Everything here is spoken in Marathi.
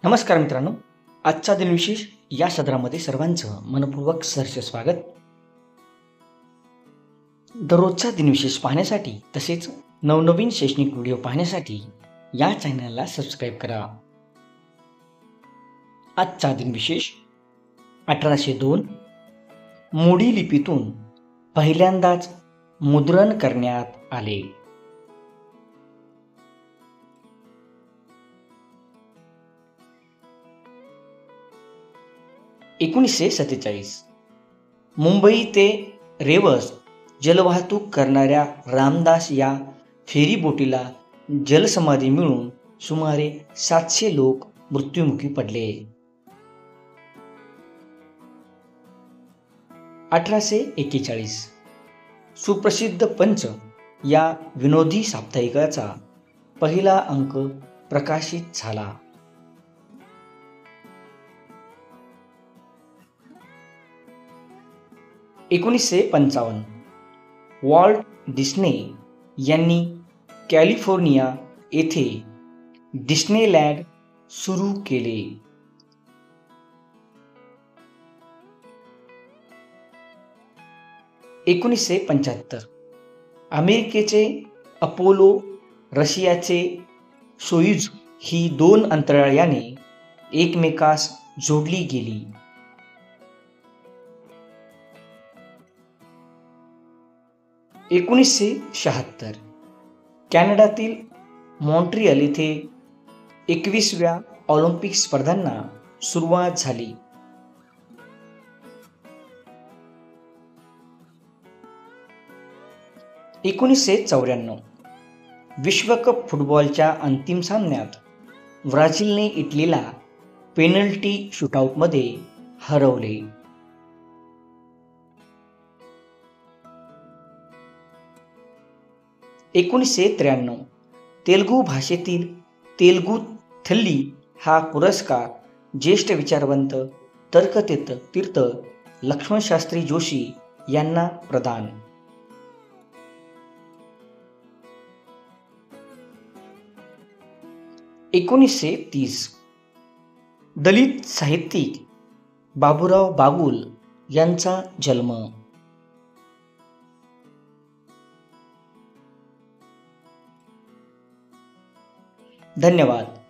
नमस्कार मित्रांनो, आजचा दिनविशेष या सदरामध्ये सर्वांचं मनपूर्वक सहर्ष स्वागत. दररोजचा दिनविशेष पाहण्यासाठी तसेच नवनवीन शैक्षणिक व्हिडिओ पाहण्यासाठी या चॅनलला सबस्क्राईब करा. आजचा दिनविशेष 1802 मोडी लिपीतून पहिल्यांदाच मुद्रण करण्यात आले. 1947 मुंबई ते रेवस जलवाहतूक करणाऱ्या रामदास या फेरीबोटीला जलसमाधी मिळून सुमारे 700 लोक मृत्युमुखी पडले. 1841 सुप्रसिद्ध पंच या विनोदी साप्ताहिकाचा पहिला अंक प्रकाशित झाला. 1955 वॉल्ट डिस्ने यांनी कॅलिफोर्निया येथे डिस्नेलँड सुरू केले. 1975 अमेरिकेचे अपोलो, रशियाचे सोयुझ ही दोन अंतराळयाने एकमेकास जोडली गेली. 1976 कॅनडातील मॉन्ट्रियल येथे 21व्या ऑलिम्पिक स्पर्धांना सुरुवात झाली. 1994 विश्वकप फुटबॉलच्या अंतिम सामन्यात ब्राझीलने इटलीला पेनल्टी शूटआउटमध्ये हरवले. 1993 तेलुगू भाषेतील तेलुगू थल्ली हा पुरस्कार ज्येष्ठ विचारवंत तर्कतीर्थ लक्ष्मणशास्त्री जोशी यांना प्रदान. 1930 दलित साहित्यिक बाबूराव बागुल यांचा जन्म. धन्यवाद.